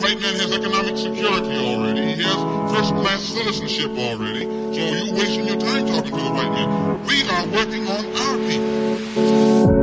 white man has economic security already. He has first-class citizenship already. So you're wasting your time talking to the white man. We are working on our people.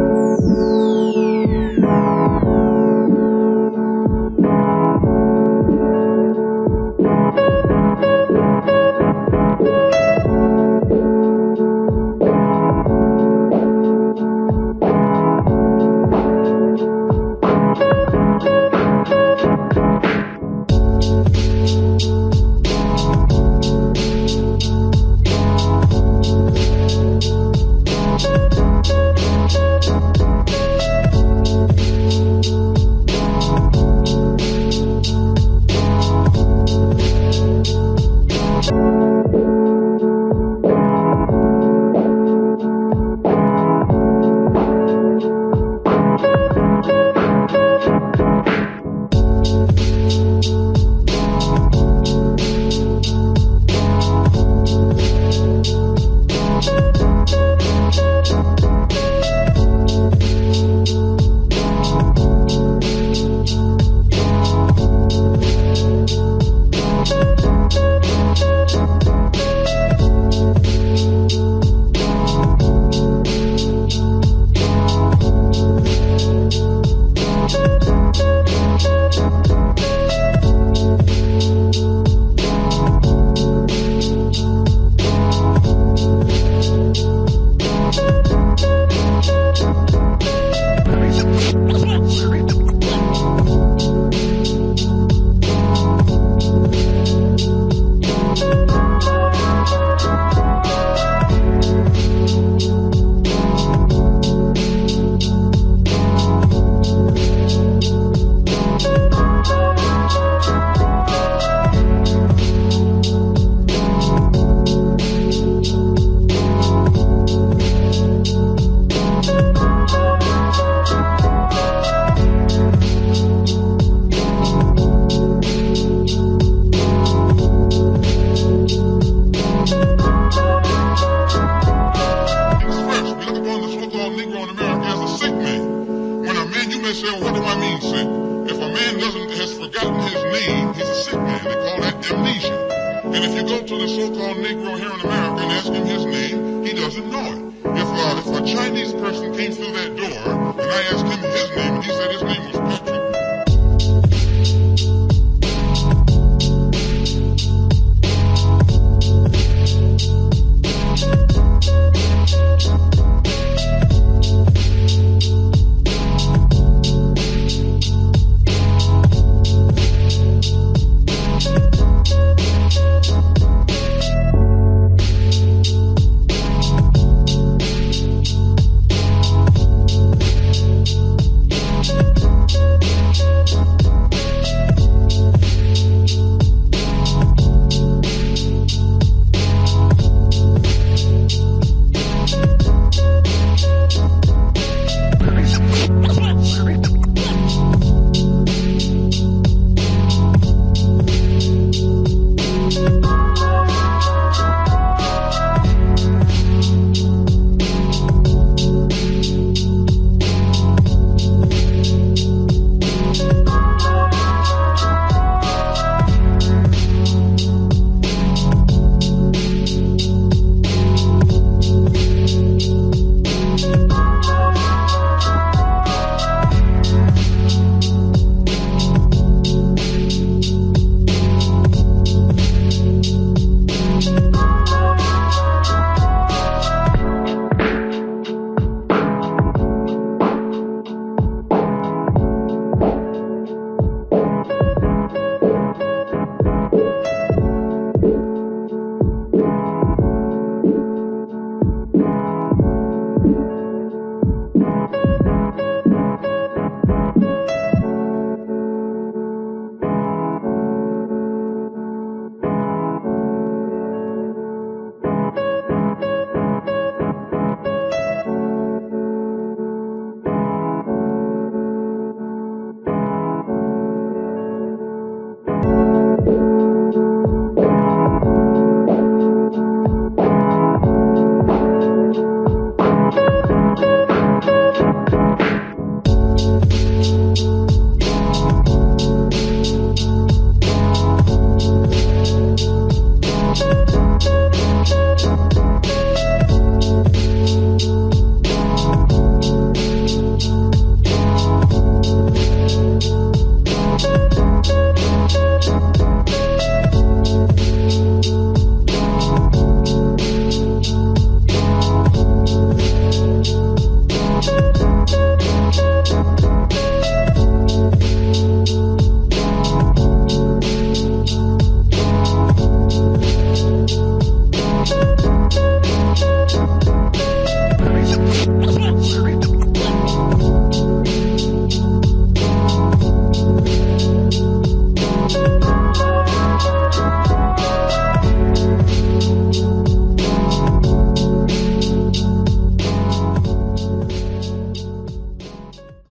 Say, well, what do I mean sick? If a man has forgotten his name, he's a sick man. They call that amnesia. And if you go to the so-called Negro here in America and ask him his name, he doesn't know it. If a Chinese person came through that door and I asked him his name and he said his name was